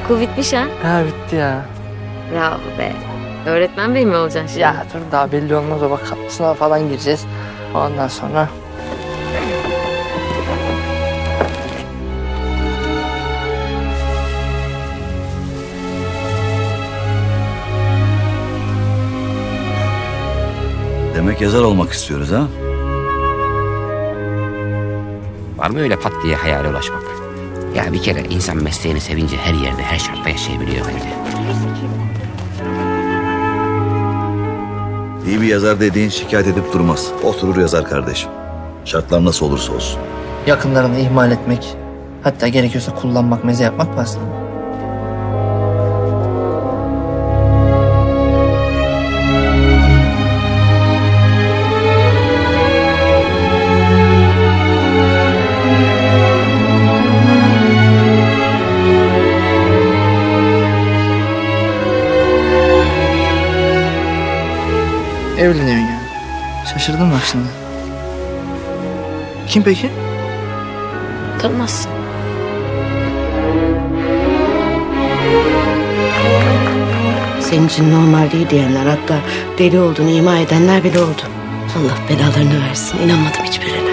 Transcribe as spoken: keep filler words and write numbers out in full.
Okul bitmiş ha? Ha bitti ya. Bravo be. Öğretmen bey mi olacaksın şimdi? Ya dur daha belli olmaz o bak sınava falan gireceğiz. Ondan sonra... Demek yazar olmak istiyoruz ha? Var mı öyle pat diye hayale ulaşmak? Ya bir kere insan mesleğini sevince her yerde, her şartta yaşayabiliyor bence. İyi bir yazar dediğin şikayet edip durmaz. Oturur yazar kardeşim. Şartlar nasıl olursa olsun. Yakınlarını ihmal etmek, hatta gerekiyorsa kullanmak, meze yapmak bastı. Evleniyorsun yani. Şaşırdın mı şimdi? Kim peki? Tanımazsın. Senin için normal değil diyenler, hatta deli olduğunu ima edenler bile oldu. Allah belalarını versin. İnanmadım hiçbirine.